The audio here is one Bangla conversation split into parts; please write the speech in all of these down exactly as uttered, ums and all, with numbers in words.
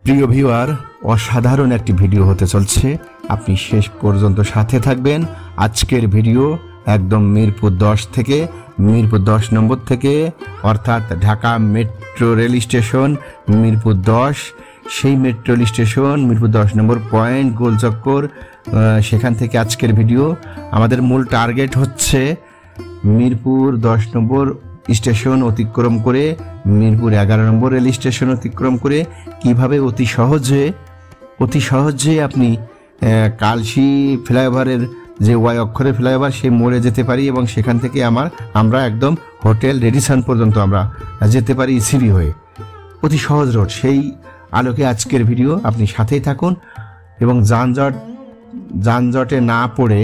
প্রিয় ভিউয়ার, অসাধারণ একটি ভিডিও হতে চলছে, আপনি শেষ পর্যন্ত সাথে থাকবেন। আজকের ভিডিও একদম মিরপুর দশ থেকে মিরপুর দশ নম্বর থেকে অর্থাৎ Dhaka metro rail station Mirpur দশ, সেই মেট্রো রেল স্টেশন মিরপুর দশ নম্বর পয়েন্ট গোলচক্কর, সেখান থেকে আজকের ভিডিও। আমাদের মূল টার্গেট হচ্ছে মিরপুর দশ নম্বর স্টেশন অতিক্রম করে মিরপুর এগারো নম্বর রেল স্টেশন অতিক্রম করে কিভাবে অতি সহজে অতি সহজে আপনি কালশি ফ্লাইওভারের যে ওয়াই অক্ষরের ফ্লাইওভার সেই মোড়ে যেতে পারি এবং সেখান থেকে আমার আমরা একদম হোটেল রেডিসন পর্যন্ত আমরা যেতে পারি ইসিবি হয়ে। অতি সহজ রোড, সেই আলোকে আজকের ভিডিও। আপনি সাথেই থাকুন এবং যানজট যানজটে না পড়ে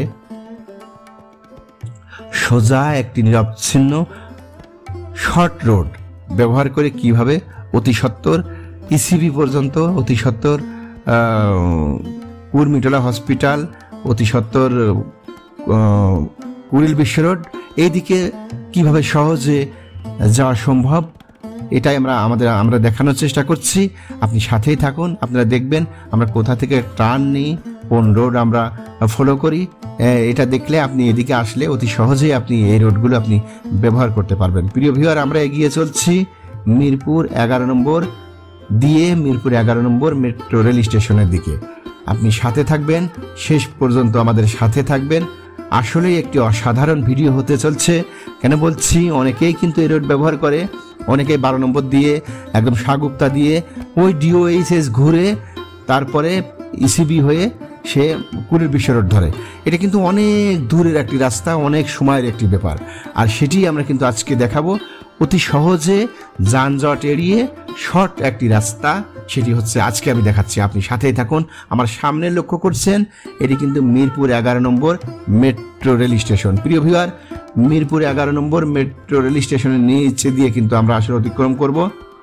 সোজা একটি নিরবচ্ছিন্ন শর্ট রোড ব্যবহার করে কিভাবে অতি সত্বর ইসিবি পর্যন্ত, অতি সত্বর কুর্মিটোলা হসপিটাল, অতি সত্বর কুড়িল বিশ্ব রোড, এইদিকে কিভাবে সহজে যাওয়া সম্ভব, এটাই আমরা আমাদের আমরা দেখানোর চেষ্টা করছি। আপনি সাথেই থাকুন, আপনারা দেখবেন আমরা কোথা থেকে টার্ন নিই, কোন রোড আমরা ফলো করি। এটা দেখলে আপনি এদিকে আসলে অতি সহজেই আপনি এই রোডগুলো আপনি ব্যবহার করতে পারবেন। প্রিয় ভিউয়ার, আমরা এগিয়ে চলছি মিরপুর এগারো নম্বর দিয়ে মিরপুর এগারো নম্বর মেট্রো রেল স্টেশনের দিকে। আপনি সাথে থাকবেন, শেষ পর্যন্ত আমাদের সাথে থাকবেন। আসলেই একটি অসাধারণ ভিডিও হতে চলছে। কেন বলছি, অনেকেই কিন্তু এই রোড ব্যবহার করে, অনেকেই বারো নম্বর দিয়ে একদম সাগুপ্তা দিয়ে ওই ডিওএইচএস ঘুরে তারপরে ইসিবি হয়ে সে কুড়িল বিশ্ব রোড ধরে। এটা কিন্তু অনেক দূরের একটি রাস্তা, অনেক সময়ের একটি ব্যাপার, আর সেটি আমরা কিন্তু আজকে দেখাবো। অতি সহজে যানজট এড়িয়ে শর্ট একটি রাস্তা, সেটি হচ্ছে আজকে আমি দেখাচ্ছি। আপনি সাথেই থাকুন। আমার সামনে লক্ষ্য করছেন, এটি কিন্তু মিরপুর এগারো নম্বর মেট্রো রেল স্টেশন। প্রিয় ভিউয়ার, মিরপুর এগারো নম্বর মেট্রো রেল স্টেশনের নিচে দিয়ে কিন্তু আমরা আসলে অতিক্রম করব।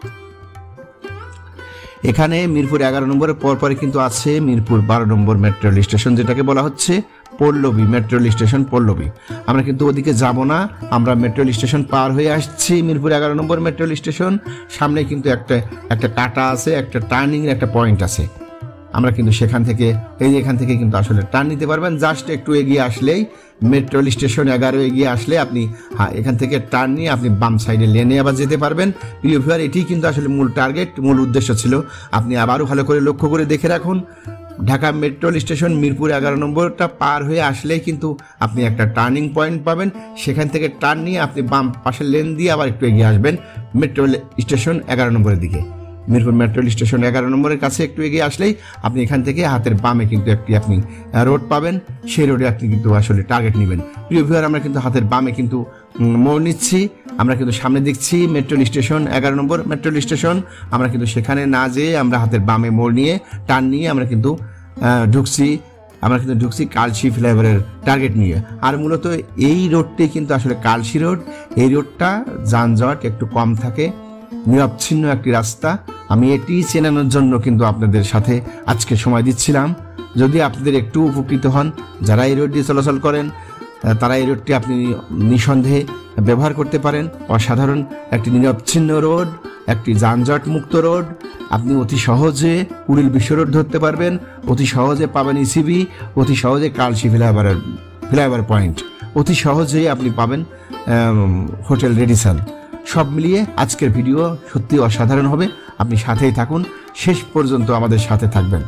এখানে মিরপুর এগারো নম্বরের পরপরে কিন্তু আছে মিরপুর বারো নম্বর মেট্রো রেল স্টেশন, যেটাকে বলা হচ্ছে Pallabi metro rail station Pallabi. আমরা কিন্তু ওদিকে যাব না, আমরা মেট্রো রেল স্টেশন পার হয়ে আসছি মিরপুর এগারো নম্বর মেট্রো রেল স্টেশন। সামনে কিন্তু একটা একটা কাটা আছে, একটা টার্নিং এর একটা পয়েন্ট আছে। আমরা কিন্তু সেখান থেকে এই এখান থেকে কিন্তু আসলে টার্ন নিতে পারবেন। জাস্ট একটু এগিয়ে আসলেই মেট্রো রেল স্টেশন এগারো এগিয়ে আসলে আপনি হ্যাঁ এখান থেকে টার্ন নিয়ে আপনি বাম সাইডে লেনে আবার যেতে পারবেন। প্রিয় ভিউয়ার, এটি কিন্তু আসলে মূল টার্গেট, মূল উদ্দেশ্য ছিল। আপনি আবারও ভালো করে লক্ষ্য করে দেখে রাখুন। Dhaka metro rail station Mirpur এগারো নম্বরটা পার হয়ে আসলেই কিন্তু আপনি একটা টার্নিং পয়েন্ট পাবেন। সেখান থেকে টার্ন নিয়ে আপনি বাম পাশের লেন দিয়ে আবার একটু এগিয়ে আসবেন মেট্রো রেল স্টেশন এগারো নম্বরের দিকে। মিরপুর মেট্রো রেল স্টেশন এগারো নম্বরের কাছে একটু এগিয়ে আসলেই আপনি এখান থেকে হাতের বামে কিন্তু একটি আপনি রোড পাবেন। সেই রোডে আপনি কিন্তু আসলে টার্গেট নেবেন। প্রিয় ভিউয়ার, আমরা কিন্তু হাতের বামে কিন্তু মোড় নিচ্ছি। আমরা কিন্তু সামনে দেখছি মেট্রো রেল স্টেশন এগারো নম্বর মেট্রো রেল স্টেশন। আমরা কিন্তু সেখানে না যেয়ে আমরা হাতের বামে মোড় নিয়ে টার্ন নিয়ে আমরা কিন্তু ঢুকছি আমরা কিন্তু ঢুকছি কালশি ফ্লাইওভারের টার্গেট নিয়ে। আর মূলত এই রোডটি কিন্তু আসলে কালশি রোড। এই রোডটা যানজট একটু কম থাকে, নিরবচ্ছিন্ন একটি রাস্তা। আমি এটি চেনানোর জন্য কিন্তু আপনাদের সাথে আজকে সময় দিচ্ছিলাম। যদি আপনাদের একটু উপকৃত হন, যারা এই রোড দিয়ে চলাচল করেন, তারা এই রোডটি আপনি নিঃসন্দেহে ব্যবহার করতে পারেন। অসাধারণ একটি নিরবচ্ছিন্ন রোড, একটি যানজট মুক্ত রোড। আপনি অতি সহজে কুড়িল বিশ্ব রোড ধরতে পারবেন, অতি সহজে পাবেন ইসিবি, অতি সহজে কালশি ফ্লাইওভারের ফ্লাইওভার পয়েন্ট, অতি সহজেই আপনি পাবেন হোটেল রেডিসন। সব মিলিয়ে আজকের ভিডিও সত্যি অসাধারণ হবে। আপনি সাথেই থাকুন, শেষ পর্যন্ত আমাদের সাথে থাকবেন।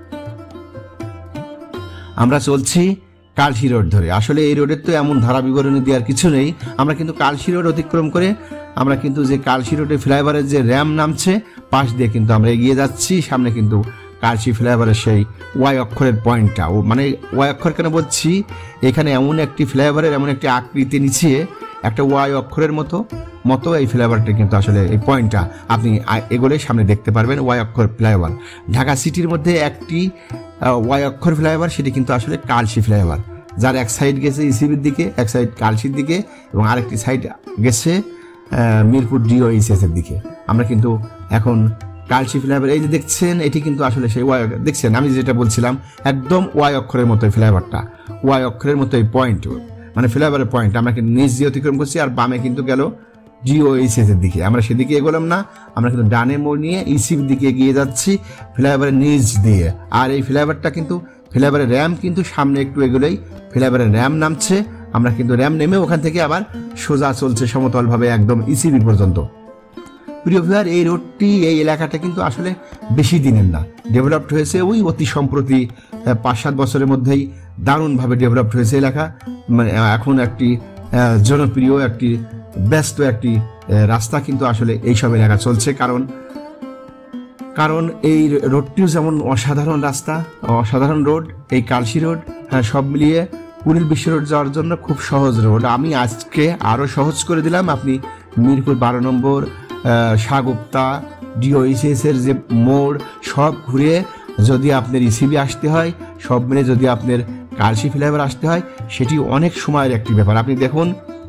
আমরা চলছি কালশি রোড ধরে। আসলে এই রোডের তো এমন ধারা বিবরণী দেওয়ার কিছু নেই। আমরা কিন্তু কালশি রোড অতিক্রম করে আমরা কিন্তু যে কালশি রোডে ফ্লাইওভারের যে র্যাম নামছে পাশ দিয়ে কিন্তু আমরা এগিয়ে যাচ্ছি। সামনে কিন্তু কালশি ফ্লাইওভারের সেই ওয়াই অক্ষরের পয়েন্টটা, ও মানে ওয়াই অক্ষর কেন বলছি, এখানে এমন একটি ফ্লাইওভারের এমন একটি আকৃতি নিচে একটা ওয়াই অক্ষরের মতো মতো এই ফ্লাইওভারটা কিন্তু আসলে এই পয়েন্টটা আপনি এগোলে সামনে দেখতে পারবেন ওয়াই অক্ষর ফ্লাইওভার। ঢাকা সিটির মধ্যে একটি ওয়াই অক্ষর ফ্লাইওভার, সেটি কিন্তু আসলে কালশি ফ্লাইওভার, যার এক সাইড গেছে ইসিবির দিকে, এক সাইড কালশির দিকে এবং আরেকটি সাইড গেছে মিরপুর ডিওএইচএস এর দিকে। আমরা কিন্তু এখন কালশি ফ্লাইওভার এই যে দেখছেন, এটি কিন্তু আসলে সেই ওয়াই দেখছেন আমি যেটা বলছিলাম, একদম ওয়াই অক্ষরের মতো এই ফ্লাইওভারটা, ওয়াই অক্ষরের মতো এই পয়েন্ট মানে ফ্লাইওভারের পয়েন্ট আমরা কিন্তু নিচ দিয়ে অতিক্রম করছি। আর বামে কিন্তু গেল ডিওএইচএস এর দিকে। আমরা সেদিকে এগোলাম না, আমরা কিন্তু ডানে মোড় নিয়ে ইসিবির দিকে এগিয়ে যাচ্ছি ফ্লাইওভারের নিচ দিয়ে। আর এই ফ্লাইওভারটা কিন্তু ফ্লাইওভারের র্যাম কিন্তু সামনে একটু এগোলেই ফ্লাইওভারের র্যাম নামছে। আমরা কিন্তু র্যাম নেমে ওখান থেকে আবার সোজা চলছে সমতলভাবে একদম ইসিবি পর্যন্ত। প্রিয় ভিউয়ার, এই রোডটি এই এলাকাটা কিন্তু আসলে বেশি দিনের না, ডেভেলপড হয়েছে ওই অতি সম্প্রতি পাঁচ সাত বছরের মধ্যেই দারুণভাবে ডেভেলপড হয়েছে এলাকা। মানে এখন একটি জনপ্রিয় একটি ব্যস্ত একটি রাস্তা কিন্তু আসলে এইসব এলাকা চলছে। কারণ কারণ এই রোডটিও যেমন অসাধারণ রাস্তা, অসাধারণ রোড, এই কালশি রোড, হ্যাঁ, সব মিলিয়ে কুড়িল বিশ্ব রোড যাওয়ার জন্য খুব সহজ রোড। আমি আজকে আরও সহজ করে দিলাম। আপনি মিরপুর বারো নম্বর, শাহগুপ্তা, ডিওএইচএস এর যে মোড় সব ঘুরে যদি আপনার ইসিবি আসতে হয়, সব মিলে যদি আপনার কালশি ফ্লাইওভার আসতে হয়, সেটি অনেক সময়ের একটি ব্যাপার। আপনি দেখুন,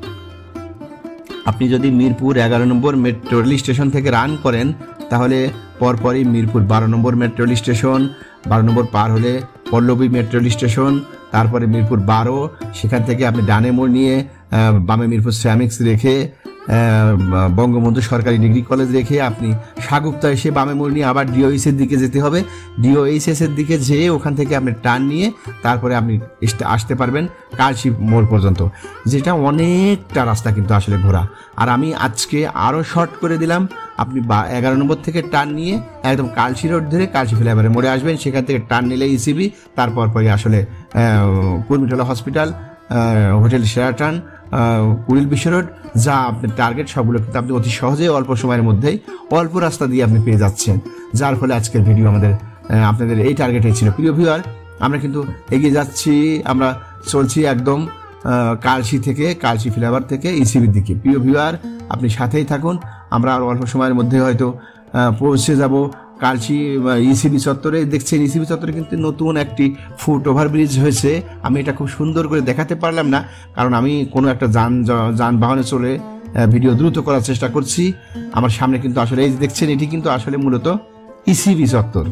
আপনি যদি মিরপুর এগারো নম্বর মেট্রো রেল স্টেশন থেকে রান করেন তাহলে পরপরই মিরপুর বারো নম্বর মেট্রো রেল স্টেশন, বারো নম্বর পার হলে পল্লবী মেট্রো রেল স্টেশন, তারপরে মিরপুর বারো, সেখান থেকে আপনি ডানে মোড় নিয়ে বামে মিরপুর শ্যামিক্স রেখে বঙ্গবন্ধু সরকারি ডিগ্রি কলেজ রেখে আপনি শাহগুপ্তা এসে বামে মোড় নিয়ে আবার ডিওএইচ এর দিকে যেতে হবে। ডিওএইচএস এর দিকে যেয়ে ওখান থেকে আপনি টার্ন নিয়ে তারপরে আপনি আসতে পারবেন কালশি মোড় পর্যন্ত, যেটা অনেকটা রাস্তা কিন্তু আসলে ঘোরা। আর আমি আজকে আরও শর্ট করে দিলাম। আপনি এগারো নম্বর থেকে টার্ন নিয়ে একদম কালশি রোড ধরে কালশি ফ্লাইওভারে মোড়ে আসবেন, সেখান থেকে টার্ন নিলে ইসিবি, তারপর পরে আসলে Kurmitola hospital, hotel Sheraton, Kuril Bishwa road, যা আপনার টার্গেট সবগুলো কিন্তু আপনি অতি সহজে অল্প সময়ের মধ্যেই অল্প রাস্তা দিয়ে আপনি পেয়ে যাচ্ছেন। যার ফলে আজকের ভিডিও আমাদের আপনাদের এই টার্গেটে ছিল। প্রিয় ভিউয়ার, আমরা কিন্তু এগিয়ে যাচ্ছি, আমরা চলছি একদম কালশি থেকে, কালশি ফ্লাইওভার থেকে ইসিবির দিকে। প্রিয় ভিউয়ার, আপনি সাথেই থাকুন, আমরা আর অল্প সময়ের মধ্যে হয়তো পৌঁছে যাব কালশি ইসিবি চত্বরে। দেখছেন ইসিবি চত্বরে কিন্তু নতুন একটি ফুট ওভারব্রিজ হয়েছে। আমি এটা খুব সুন্দর করে দেখাতে পারলাম না, কারণ আমি কোনো একটা যান যানবাহনে চলে ভিডিও দ্রুত করার চেষ্টা করছি। আমার সামনে কিন্তু আসলে এই দেখছেন, এটি কিন্তু আসলে মূলত ইসিবি চত্বর।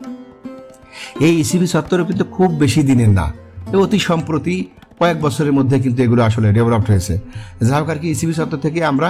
এই ইসিবি চত্বরে কিন্তু খুব বেশি দিনের না, অতি সম্প্রতি কয়েক বছরের মধ্যে কিন্তু এগুলো আসলে ডেভেলপড হয়েছে। যাই হোক আর কি, ইসিবি চত্বর থেকে আমরা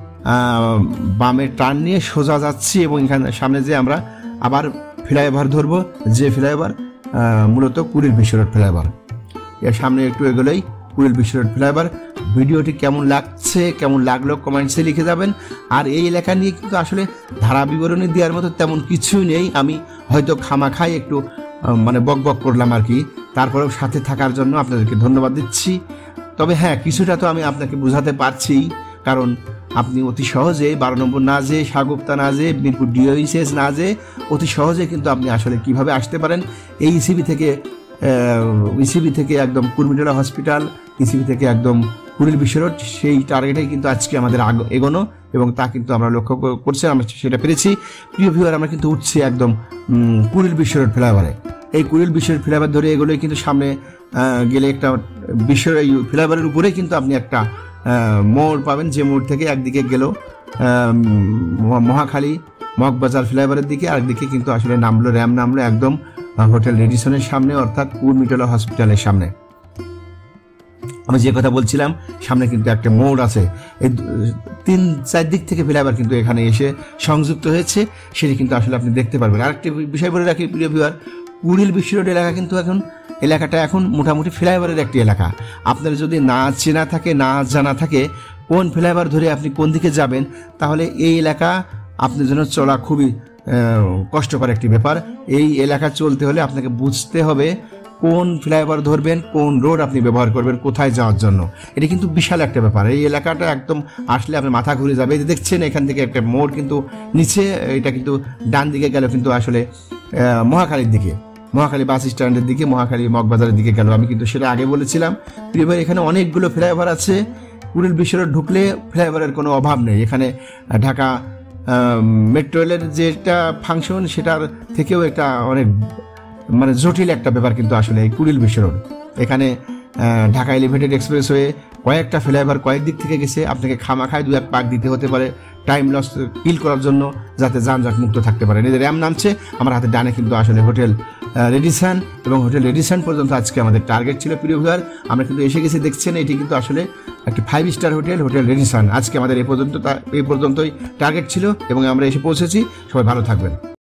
বামে টার্ন নিয়ে সোজা যাচ্ছি এবং এখানে সামনে যে আমরা আবার ফ্লাইওভার ধরবো, যে ফ্লাইওভার মূলত কুড়িল বিশ্ব রোড ফ্লাইওভার। এর সামনে একটু এগুলোই কুড়িল বিশ্ব রোড ফ্লাইওভার। ভিডিওটি কেমন লাগছে, কেমন লাগলো কমেন্টসে লিখে যাবেন। আর এই এলাকা নিয়ে কিন্তু আসলে ধারা বিবরণী দেওয়ার মতো তেমন কিছুই নেই। আমি হয়তো খামাখাই একটু মানে বক বক করলাম আর কি, তারপরেও সাথে থাকার জন্য আপনাদেরকে ধন্যবাদ দিচ্ছি। তবে হ্যাঁ, কিছুটা তো আমি আপনাকে বোঝাতে পারছি, কারণ আপনি অতি সহজে বারো নম্বর না যেয়ে, শাহগুপ্তা না যেয়ে, মিরপুর ডিওএইচএস না যেয়ে অতি সহজে কিন্তু আপনি আসলে কিভাবে আসতে পারেন এই ইসিবি থেকে, ইসিবি থেকে একদম কুর্মিটোলা হসপিটাল, ইসিবি থেকে একদম কুড়িল বিশ্ব রোড, সেই টার্গেটেই কিন্তু আজকে আমাদের এগোনো, এবং তা কিন্তু আমরা লক্ষ্য করছি, আমরা সেটা পেরেছি। প্রিয় ভিউয়ার, আমরা কিন্তু উঠছি একদম কুড়িল বিশ্ব রোড ফ্লাইওভারে। এই কুড়িল বিশ্ব রোড ফ্লাইওভার ধরে এগুলোই কিন্তু সামনে গেলে একটা বিশ্ব ফ্লাইওভারের উপরেই কিন্তু আপনি একটা মোড় পাবেন, যে মোড় থেকে একদিকে গেল মহাখালী মগবাজার ফ্লাইওভারের দিকে, আরেকদিকে কিন্তু আসলে নামলো র্যাম নামলো একদম হোটেল রেডিসনের সামনে, অর্থাৎ কুর্মিটোলা হসপিটালের সামনে। আমি যে কথা বলছিলাম, সামনে কিন্তু একটা মোড় আছে, এই তিন চার দিক থেকে ফ্লাইওভার কিন্তু এখানে এসে সংযুক্ত হয়েছে, সেটি কিন্তু আসলে আপনি দেখতে পারবেন। আরেকটি বিষয় বলে রাখি প্রিয় ভিউয়ার, কুড়িল বিশ্ব রোড এলাকা কিন্তু এখন এলাকাটা এখন মোটামুটি ফ্লাইওভারের একটি এলাকা। আপনার যদি না চেনা থাকে, না জানা থাকে কোন ফ্লাইওভার ধরে আপনি কোন দিকে যাবেন, তাহলে এই এলাকা আপনার জন্য চলা খুবই কষ্টকর একটি ব্যাপার। এই এলাকা চলতে হলে আপনাকে বুঝতে হবে কোন ফ্লাইওভার ধরবেন, কোন রোড আপনি ব্যবহার করবেন কোথায় যাওয়ার জন্য। এটা কিন্তু বিশাল একটা ব্যাপার। এই এলাকাটা একদম আসলে আপনার মাথা ঘুরে যাবে। দেখছেন এখান থেকে একটা মোড় কিন্তু নিচে, এটা কিন্তু ডান দিকে গেল কিন্তু আসলে মহাখালীর দিকে, মহাখালী বাস স্ট্যান্ডের দিকে, মহাখালী মগবাজারের দিকে গেল। আমি কিন্তু সেটা আগে বলেছিলাম। প্রিয় ভাই, এখানে অনেকগুলো ফ্লাইওভার আছে। কুড়িল বিশ্ব রোড ঢুকলে ফ্লাইওভারের কোনো অভাব নেই। এখানে ঢাকা মেট্রো রেলের যেটা ফাংশন, সেটার থেকেও একটা অনেক মানে জটিল একটা ব্যাপার কিন্তু আসলে এই কুড়িল বিশ্ব রোড। এখানে ঢাকা এলিভেটেড এক্সপ্রেসওয়ে কয়েকটা ফ্লাইওভার কয়েক দিক থেকে গেছে, আপনাকে খামাখায় দু এক পাক দিতে হতে পারে টাইম লস কিল করার জন্য, যাতে যানজট মুক্ত থাকতে পারে। এদের র্যাম নামছে, আমার হাতে ডানে কিন্তু আসলে হোটেল রেডিসন, এবং হোটেল রেডিসন পর্যন্ত আজকে আমাদের টার্গেট ছিল। প্রিয় ভিউয়ার, আমরা কিন্তু এসে গেছি। দেখছেন এটি কিন্তু আসলে একটি five star hotel, hotel Radisson. আজকে আমাদের এই পর্যন্ত এই পর্যন্তই টার্গেট ছিল এবং আমরা এসে পৌঁছেছি। সবাই ভালো থাকবেন।